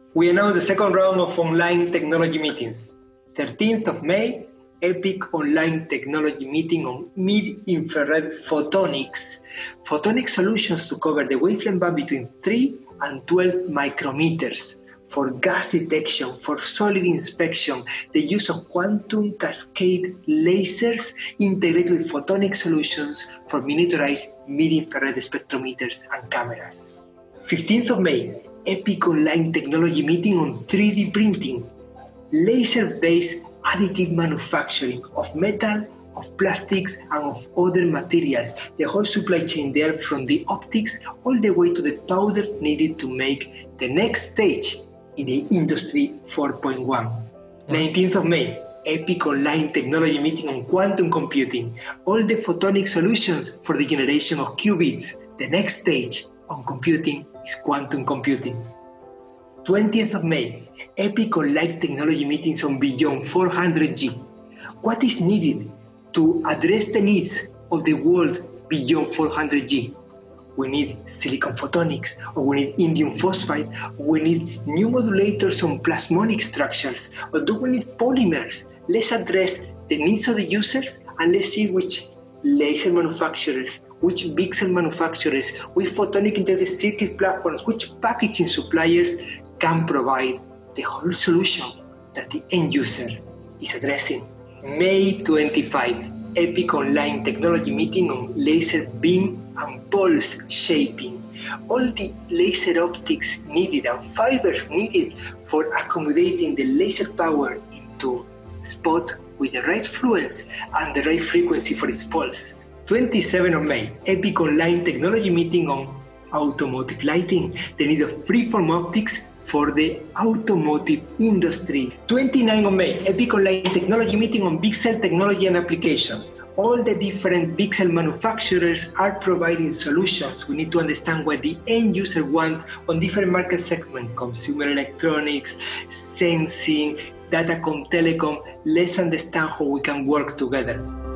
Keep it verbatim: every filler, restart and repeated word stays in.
We announced the second round of online technology meetings. thirteenth of May, EPIC online technology meeting on mid-infrared photonics. Photonic solutions to cover the wavelength band between three and twelve micrometers. For gas detection, for solid inspection, the use of quantum cascade lasers integrated with photonic solutions for miniaturized mid-infrared spectrometers and cameras. fifteenth of May, EPIC online technology meeting on three D printing. Laser-based additive manufacturing of metal, of plastics, and of other materials. The whole supply chain there, from the optics all the way to the powder needed to make the next stage in the Industry four point one. nineteenth of May, EPIC online technology meeting on quantum computing. All the photonic solutions for the generation of qubits. The next stage on computing is quantum computing. twentieth of May, EPIC online technology meetings on beyond four hundred G. What is needed to address the needs of the world beyond four hundred G? We need silicon photonics, or we need indium phosphide, or we need new modulators on plasmonic structures, or do we need polymers? Let's address the needs of the users and let's see which laser manufacturers, which VCSEL manufacturers, which photonic integrated circuit platforms, which packaging suppliers can provide the whole solution that the end user is addressing. May twenty-fifth, EPIC online technology meeting on laser beam and pulse shaping. All the laser optics needed and fibers needed for accommodating the laser power into spot with the right fluence and the right frequency for its pulse. twenty-seventh of May, EPIC online technology meeting on automotive lighting. The need of freeform optics for the automotive industry. twenty-ninth of May, EPIC online technology meeting on VCSEL technology and applications. All the different VCSEL manufacturers are providing solutions. We need to understand what the end user wants on different market segments: consumer electronics, sensing, datacom, telecom. Let's understand how we can work together.